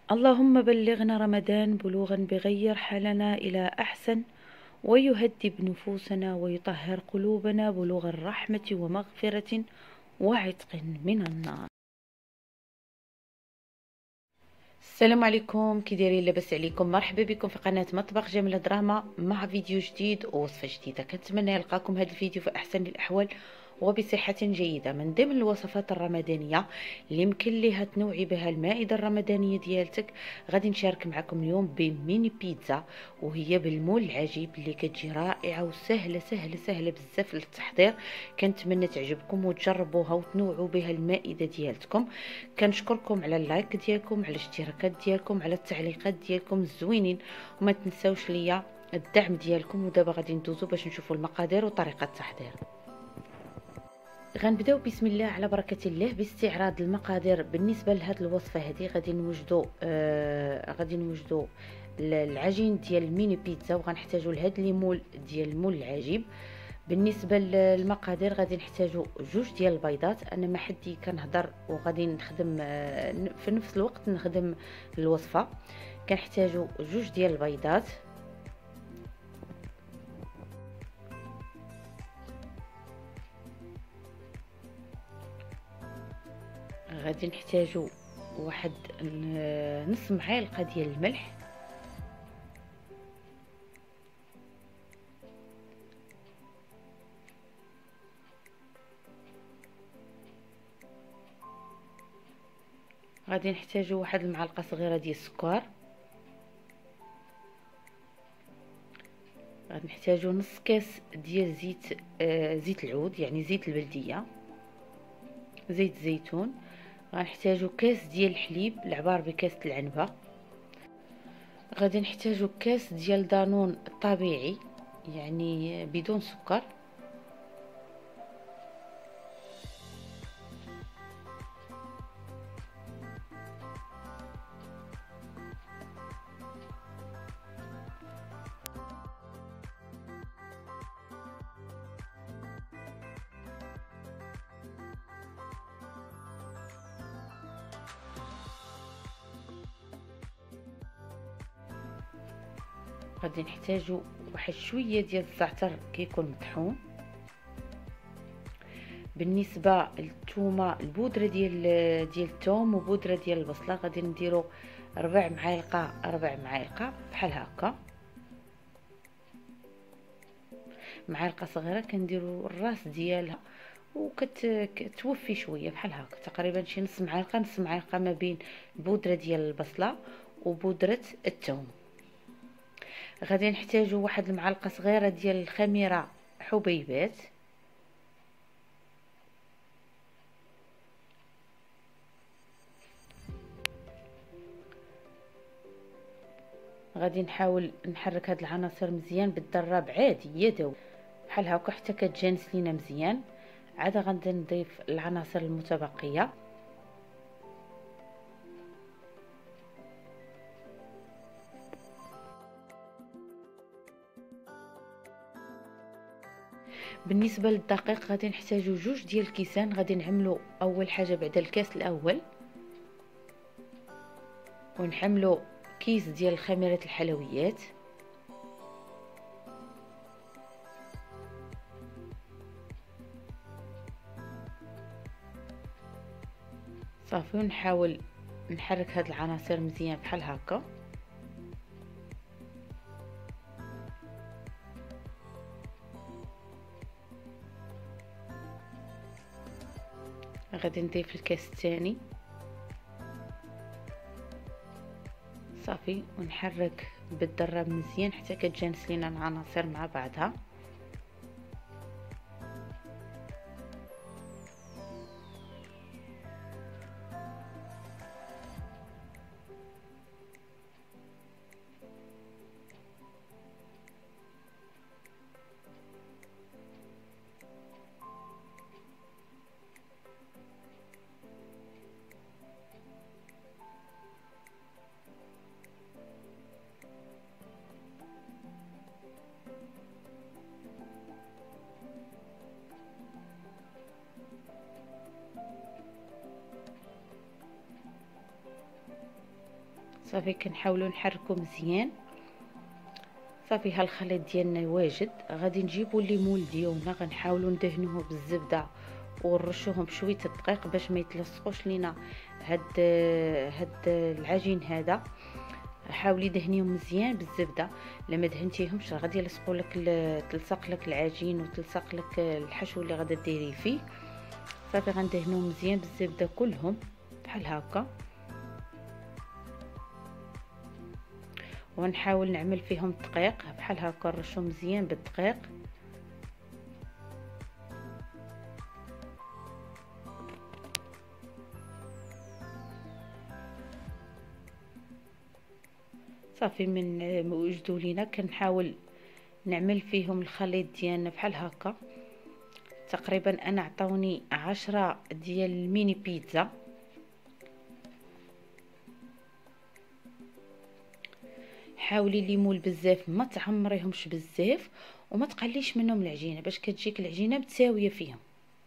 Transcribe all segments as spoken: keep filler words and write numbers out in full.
اللهم بلغنا رمضان بلوغا بغير حالنا إلى أحسن، ويهذب نفوسنا ويطهر قلوبنا بلوغ الرحمة ومغفرة وعتق من النار. السلام عليكم، كي دايرين؟ لاباس عليكم؟ مرحبا بكم في قناه مطبخ جميله دراما مع فيديو جديد ووصفه جديده. كنتمنى يلقاكم هذا الفيديو في احسن الاحوال وبصحه جيده. من ضمن الوصفات الرمضانيه اللي يمكن ليها تنوعي بها المائده الرمضانيه ديالتك، غادي نشارك معكم اليوم بميني بيتزا، وهي بالمول العجيب اللي كتجي رائعه وسهله سهله سهله بزاف للتحضير. كنتمنى تعجبكم وتجربوها وتنوعوا بها المائده ديالتكم. كنشكركم على اللايك ديالكم، على الاشتراكات ديالكم، على التعليقات ديالكم الزوينين، وما تنساوش ليا الدعم ديالكم. ودابا غادي ندوزو باش نشوفوا المقادير وطريقه التحضير. غنبداو بسم الله على بركه الله باستعراض المقادير. بالنسبه لهاد الوصفه هذه غادي نوجدوا آه غادي نوجدوا العجين ديال الميني بيتزا، وغنحتاجوا لهاد ليمول ديال المول العجيب. بالنسبه للمقادير غادي نحتاجوا جوج ديال البيضات. انا ما حدي كنهضر وغادي نخدم في نفس الوقت نخدم الوصفه. كنحتاجوا جوج ديال البيضات، غادي نحتاجوا واحد نص معلقه ديال الملح، غادي نحتاجوا واحد المعلقه صغيره ديال السكر، غادي نحتاجوا نص كاس ديال زيت آه زيت العود، يعني زيت البلديه، زيت زيتون. غنحتاجوا كاس ديال الحليب العبار بكاس العنبه. غادي نحتاجوا كاس ديال دانون طبيعي يعني بدون سكر. غادي نحتاجوا واحد شويه ديال الزعتر كيكون مطحون. بالنسبه للثومه البودره ديال ديال الثوم وبودره ديال البصله غادي نديروا ربع معلقه ربع معلقه بحال هكا، معلقه صغيره كنديروا الراس ديالها وكتوفي شويه بحال هكا، تقريبا شي نص معلقه نص معلقه ما بين البودره ديال البصله وبودره الثوم. غادي نحتاجوا واحد المعلقه صغيره ديال الخميره حبيبات، غادي نحاول نحرك هاد العناصر مزيان بالدراب عادي يدوي بحال هكا حتى كتجانس لينا مزيان. عاد غادي نضيف العناصر المتبقيه. بالنسبه للدقيق غادي نحتاجو جوج ديال الكيسان. غادي نعملو اول حاجه بعد الكاس الاول ونحملو كيس ديال خميره الحلويات، صافي. ونحاول نحرك هاد العناصر مزيان بحال هكا. غادي نضيف الكاس الثاني صافي، ونحرك بالدراب مزيان حتى كتجانس لينا العناصر مع بعضها. صافي كنحاولوا نحركو مزيان. صافي ها الخليط ديالنا واجد. غادي نجيبوا الليمون ديالنا غنحاولوا ندهنوه بالزبده ونرشوهم بشويه الدقيق باش ما يتلصقوش لينا هاد هاد العجين هذا. حاولي دهنيهم مزيان بالزبده، لما دهنتيهمش غادي يلصقوا لك تلصق لك العجين وتلصق لك الحشو اللي غادا ديري فيه. صافي غندهنوهم مزيان بالزبده كلهم بحال هكا، ونحاول نعمل فيهم دقيق بحال هكا، نرشو مزيان بالدقيق. صافي من وجدوا لينا كنحاول نعمل فيهم الخليط ديالنا بحال هكا. تقريبا انا عطاوني عشرة ديال الميني بيتزا. حاولي الليمون بزاف ما تعمريهمش بزاف وما تقليش منهم العجينه باش كتجيك العجينه متساويه فيهم.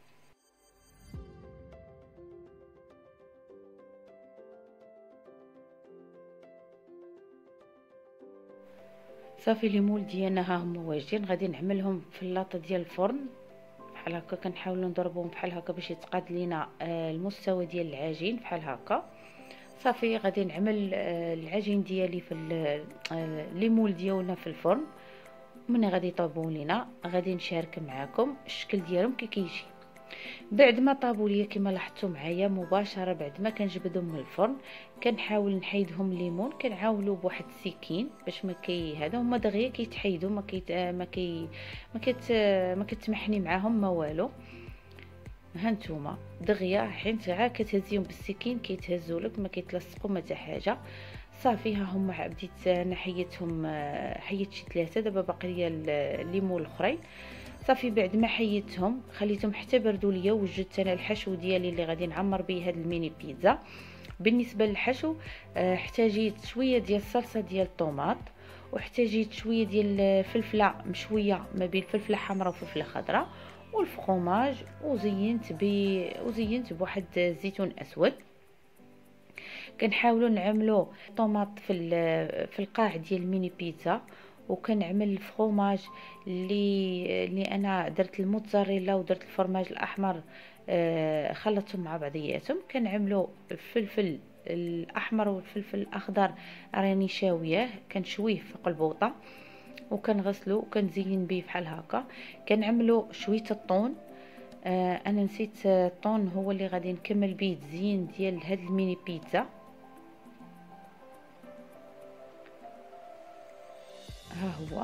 صافي الليمون ديالنا ها هما واجدين. غادي نعملهم في اللاطه ديال الفرن بحال هكا، كنحاولوا نضربوهم بحال هكا باش يتقاد لينا المستوى ديال العجين بحال هكا. صافي غادي نعمل العجين ديالي في الليمون ديالنا في الفرن. من غادي يطيبوا لينا غادي نشارك معكم الشكل ديالهم كي كيجي. بعد ما طابوا ليا كما لاحظتوا معايا مباشره بعد ما كنجبدهم من الفرن كنحاول نحيدهم الليمون، كنعاولوا بواحد السكين باش ما كي هذا هما دغيا كيتحيدوا ما كي ما كي ما كت ما كتمحني معاهم ما والو. ها نتوما دغيا حيت عا كتهزيهم بالسكين كيتهزوا لك ما كيتلصقوا ما حتى حاجه. صافي ها هما بديت انا حيدتهم، حيدت شي ثلاثه، دابا باقي ليا الليمون الاخرين. صافي بعد ما حيدتهم خليتهم حتى بردوا ليا وجدت انا الحشو ديالي اللي غادي نعمر به هاد الميني بيتزا. بالنسبه للحشو احتاجيت شويه ديال الصلصه ديال الطوماط، واحتاجيت شويه ديال الفلفله مشويه ما بين فلفله حمراء وفلفله خضراء والفرماج، وزينت ب وزينت بواحد الزيتون اسود. كنحاولوا نعملوا طوماط في في القاع ديال الميني بيتزا، وكنعمل الفرماج اللي اللي انا درت الموتزاريلا ودرت الفرماج الاحمر آه خلطتهم مع بعضياتهم. كنعملوا الفلفل الاحمر والفلفل الاخضر راني شاوياه كنشويه في قلبوطه وكنغسلو وكنزين به بحال هكا. كنعملوا شويه الطون، آه انا نسيت الطون هو اللي غادي نكمل به التزيين ديال هاد الميني بيتزا. ها هو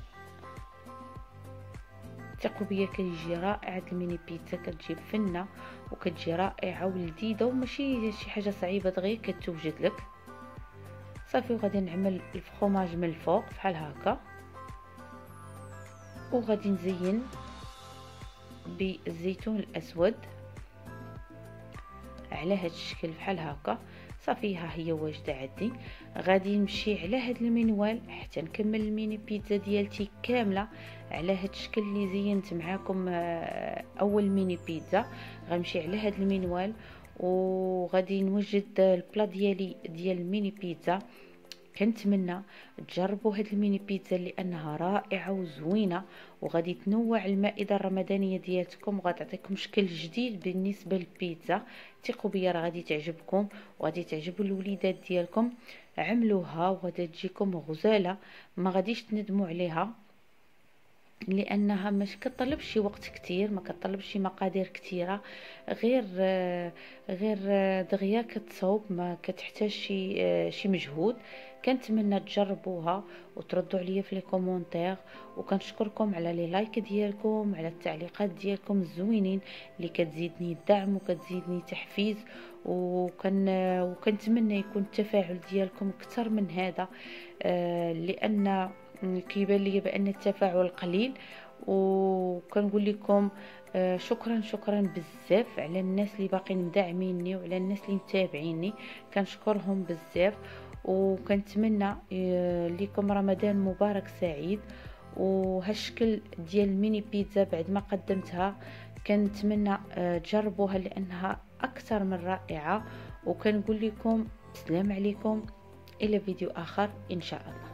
ثقوا بيا كيجي رائع الميني بيتزا، كتجي فنه وكتجي رائعه ولذيذه وماشي شي حاجه صعيبه دغيا كتوجد لك. صافي وغادي نعمل الفرماج من الفوق بحال هكا، وغادي نزين بالزيتون الاسود على هاد الشكل بحال هكا. صافي ها هي واجده عندي. غادي نمشي على هاد المنوال حتى نكمل الميني بيتزا ديالتي كامله على هاد الشكل اللي زينت معاكم اول ميني بيتزا. غنمشي على هاد المنوال وغادي نوجد البلا ديالي ديال الميني بيتزا. كنتمنى تجربوا هاد الميني بيتزا لانها رائعه وزوينه، وغادي تنوع المائده الرمضانيه ديالتكم وغتعطيكم شكل جديد بالنسبه للبيتزا. ثقوا بيا راه غادي تعجبكم وغادي تعجب الوليدات ديالكم. عملوها وغادي تجيكم غزاله ما غاديش تندموا عليها، لانها مش كطلبش شي وقت كتير، ما كطلبش شي مقادير كتيره، غير غير دغيا كتصوب، ما كتحتاج شي شي مجهود. كنتمنى تجربوها وتردوا عليا في لي كومونتير، وكنشكركم على لي لايك ديالكم، على التعليقات ديالكم الزوينين اللي كتزيدني الدعم وكتزيدني تحفيز. وكن وكنتمنى يكون التفاعل ديالكم اكثر من هذا، آه لان كيبان لي بان التفاعل قليل. وكنقول لكم آه شكرا شكرا بزاف على الناس اللي باقيين مدعميني وعلى الناس اللي متابعيني، كنشكرهم بزاف. وكنتمنى آه لكم رمضان مبارك سعيد. وهالشكل ديال الميني بيتزا بعد ما قدمتها كنتمنى آه تجربوها لانها اكثر من رائعه. وكنقول لكم السلام عليكم، الى فيديو اخر ان شاء الله.